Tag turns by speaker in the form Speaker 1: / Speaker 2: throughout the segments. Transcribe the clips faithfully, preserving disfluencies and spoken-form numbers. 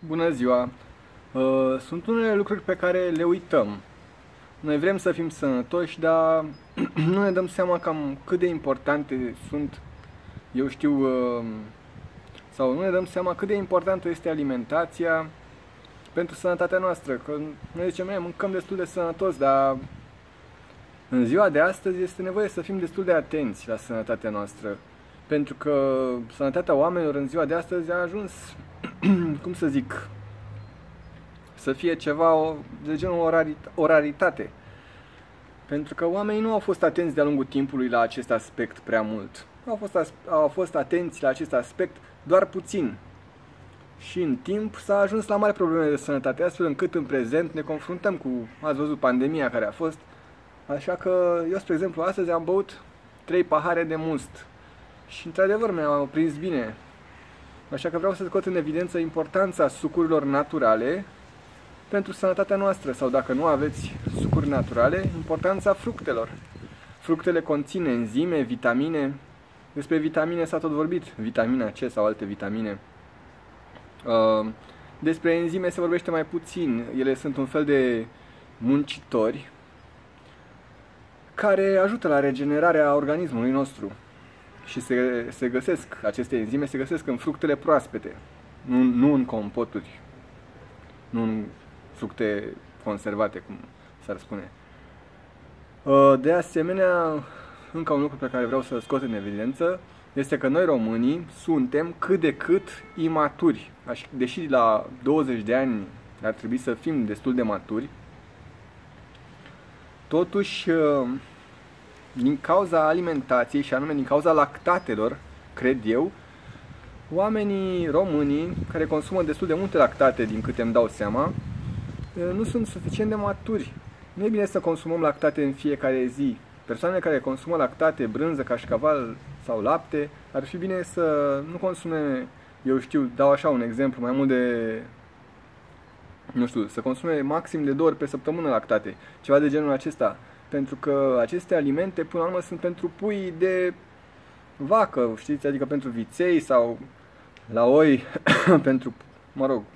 Speaker 1: Bună ziua! Uh, Sunt unele lucruri pe care le uităm. Noi vrem să fim sănătoși, dar nu ne dăm seama cam cât de importante sunt, eu știu, uh, sau nu ne dăm seama cât de importantă este alimentația pentru sănătatea noastră. Că noi zicem, noi mâncăm destul de sănătos, dar în ziua de astăzi este nevoie să fim destul de atenți la sănătatea noastră. Pentru că sănătatea oamenilor în ziua de astăzi a ajuns, cum să zic, să fie ceva de genul o, rarit- o raritate. Pentru că oamenii nu au fost atenți de-a lungul timpului la acest aspect prea mult. Au fost, au fost atenți la acest aspect doar puțin. Și în timp s-a ajuns la mari probleme de sănătate, astfel încât în prezent ne confruntăm cu, ați văzut, pandemia care a fost. Așa că eu, spre exemplu, astăzi am băut trei pahare de must. Și într-adevăr mi-a prins bine. Așa că vreau să scot în evidență importanța sucurilor naturale pentru sănătatea noastră. Sau dacă nu aveți sucuri naturale, importanța fructelor. Fructele conțin enzime, vitamine. Despre vitamine s-a tot vorbit. Vitamina C sau alte vitamine. Despre enzime se vorbește mai puțin. Ele sunt un fel de muncitori care ajută la regenerarea organismului nostru. Și se, se găsesc, aceste enzime se găsesc în fructele proaspete, nu, nu în compoturi, nu în fructe conservate, cum s-ar spune. De asemenea, încă un lucru pe care vreau să-l scot în evidență este că noi românii suntem cât de cât imaturi. Deși la douăzeci de ani ar trebui să fim destul de maturi, totuși din cauza alimentației și anume din cauza lactatelor, cred eu, oamenii românii care consumă destul de multe lactate, din câte îmi dau seama, nu sunt suficient de maturi. Nu e bine să consumăm lactate în fiecare zi. Persoanele care consumă lactate, brânză, cașcaval sau lapte, ar fi bine să nu consume, eu știu, dau așa un exemplu, mai mult de, nu știu, să consume maxim de două ori pe săptămână lactate, ceva de genul acesta. Pentru că aceste alimente, până la urmă, sunt pentru pui de vacă, știți? Adică pentru viței sau la oi, pentru, mă rog,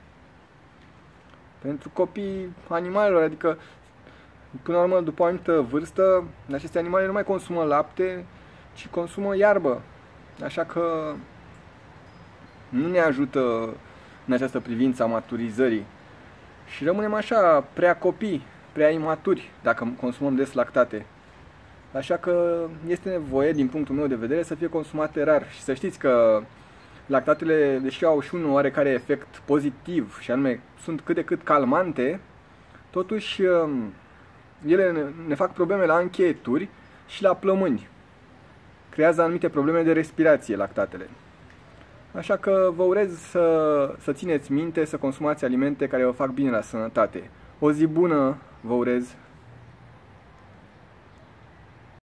Speaker 1: pentru copii animalelor. Adică, până la urmă, după o anumită vârstă, aceste animale nu mai consumă lapte, ci consumă iarbă. Așa că nu ne ajută în această privință a maturizării. Și rămânem așa, prea copii, prea imaturi, dacă consumăm des lactate. Așa că este nevoie, din punctul meu de vedere, să fie consumate rar. Și să știți că lactatele, deși au și un oarecare efect pozitiv, și anume sunt cât de cât calmante, totuși ele ne fac probleme la încheieturi și la plămâni. Creează anumite probleme de respirație lactatele. Așa că vă urez să, să țineți minte, să consumați alimente care vă fac bine la sănătate. O zi bună vă urez!